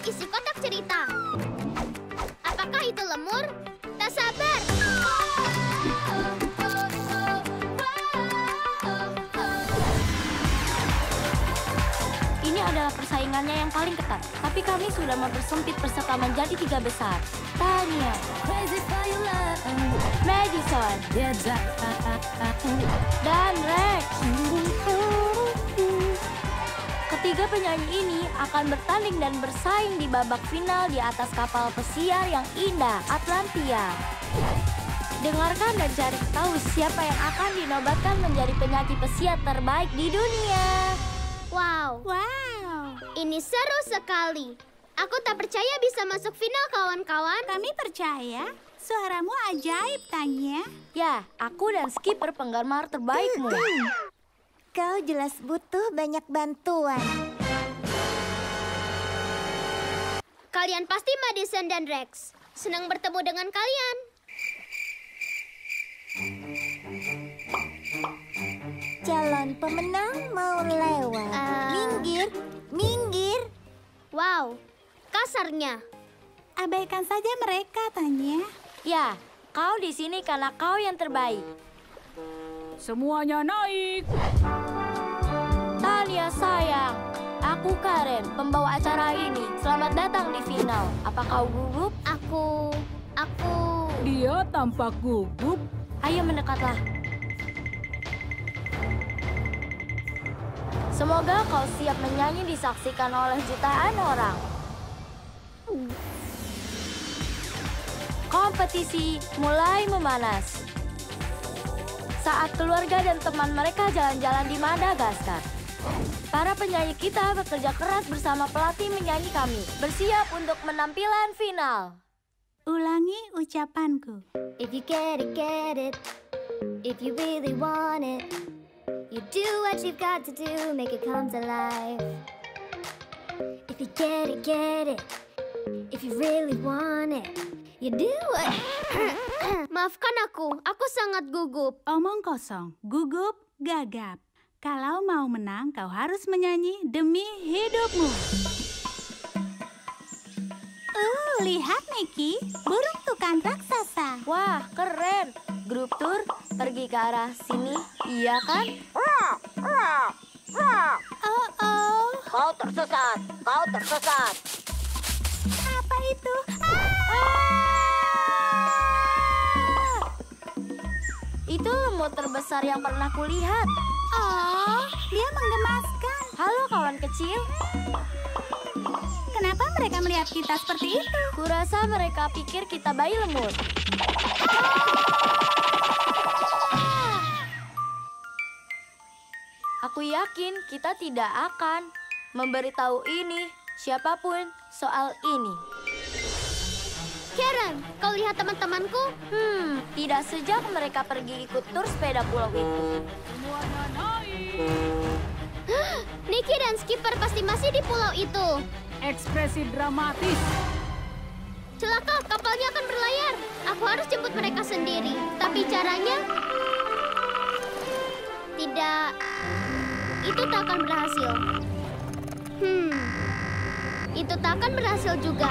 lihat isi kotak cerita. Apakah itu lemur? Tak sabar. Ini adalah persaingannya yang paling ketat. Tapi kami sudah mempersempit peserta menjadi 3 besar. Tanya, Madison, dan Rex. Ketiga penyanyi ini akan bertanding dan bersaing di babak final di atas kapal pesiar yang indah, Atlantia. Dengarkan dan cari tahu siapa yang akan dinobatkan menjadi penyanyi pesiar terbaik di dunia. Wow. Ini seru sekali. Aku tak percaya bisa masuk final, kawan-kawan. Kami percaya. Suaramu ajaib, Tanya. Ya, aku dan skipper penggemar terbaikmu. Kau jelas butuh banyak bantuan. Kalian pasti Madison dan Rex. Senang bertemu dengan kalian. Calon pemenang mau lewat. Minggir. Wow, kasarnya. Abaikan saja mereka, Tanya. Ya, kau di sini karena kau yang terbaik. Semuanya naik. Tania sayang, aku Karen, pembawa acara ini. Selamat datang di final. Apa kau gugup? Aku... Dia tampak gugup. Ayo mendekatlah. Semoga kau siap menyanyi disaksikan oleh jutaan orang. Kompetisi mulai memanas. Saat keluarga dan teman mereka jalan-jalan di Madagaskar. Para penyanyi kita bekerja keras bersama pelatih menyanyi kami. Bersiap untuk penampilan final. Ulangi ucapanku. If you get it, get it. If you really want it. You do what you've got to do, make it come to life. If you get it. If you really want it. You do what... Maafkan aku sangat gugup. Omong kosong, gugup, gagap. Kalau mau menang, kau harus menyanyi demi hidupmu. Lihat, Mickey, burung tukan raksasa. Wah, keren. Grup tour pergi ke arah sini, iya kan? Oh. Kau tersesat. Apa itu? Itu lemur terbesar yang pernah kulihat. Oh, dia menggemaskan. Halo kawan kecil. Kenapa mereka melihat kita seperti itu? Kurasa mereka pikir kita bayi lemur. Aku yakin kita tidak akan memberitahu ini siapapun soal ini. Karen, kau lihat teman-temanku? Tidak sejak mereka pergi ikut tur sepeda pulau itu. Semuanya naik. Nicky dan skipper pasti masih di pulau itu. Ekspresi dramatis. Celaka, kapalnya akan berlayar. Aku harus jemput mereka sendiri. Tapi caranya... Tidak... Itu tak akan berhasil. Itu tak akan berhasil juga.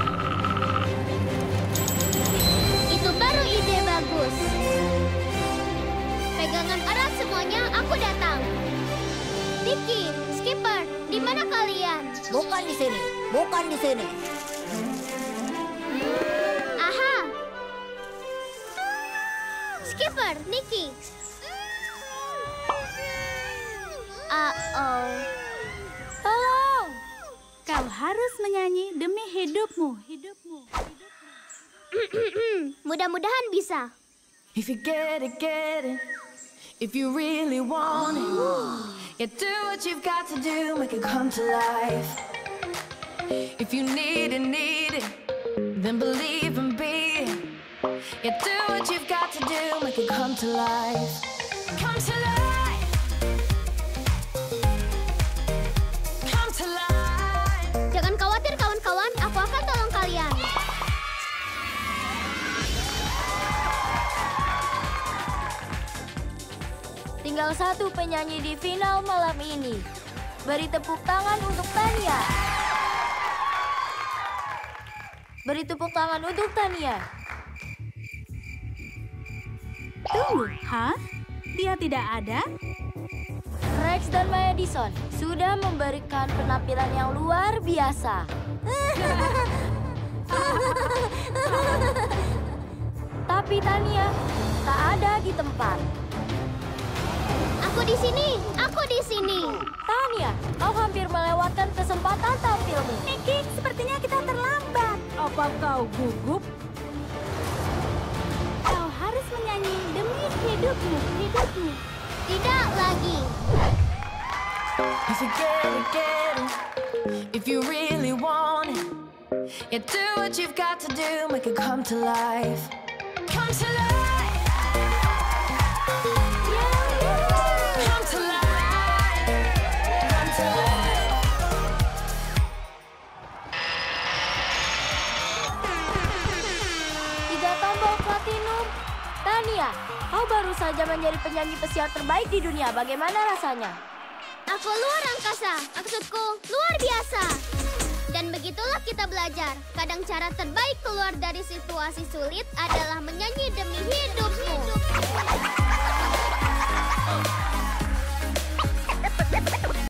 Itu baru ide bagus. Pegangan erat semuanya, aku datang. Nicky, skipper, di mana kalian? Bukan di sini. Aha! Skipper, Nicky. Tolong! Kau harus menyanyi demi hidupmu. Mudah-mudahan bisa. If you get it, if you really want it, you do what you've got to do, make it come to life. If you need it, then believe and be it. You do what you've got to do, make it come to life. Come to life. Come to life. Jangan khawatir kawan-kawan, aku akan tolong kalian. Tinggal satu penyanyi di final malam ini. Beri tepuk tangan untuk Tania. Beri tepuk tangan untuk Tania. Tunggu, dia tidak ada? Rex dan Madison sudah memberikan penampilan yang luar biasa. Tapi Tania tak ada di tempat. Aku di sini, aku di sini. Tania, kau hampir melewatkan kesempatan tampilmu. Nicky, sepertinya kita terlambat. Apa kau gugup? Kau harus menyanyi demi hidupmu. Tidak lagi. If you get it, if you really want it, yeah, do what you've got to do, make it come to life. Come to life. Come to life. Come to life. Tiga tombol platinum. Tania, kau baru saja menjadi penyanyi pesiar terbaik di dunia. Bagaimana rasanya? Aku luar angkasa, maksudku luar biasa. Dan begitulah kita belajar. Kadang cara terbaik keluar dari situasi sulit adalah menyanyi demi hidupmu.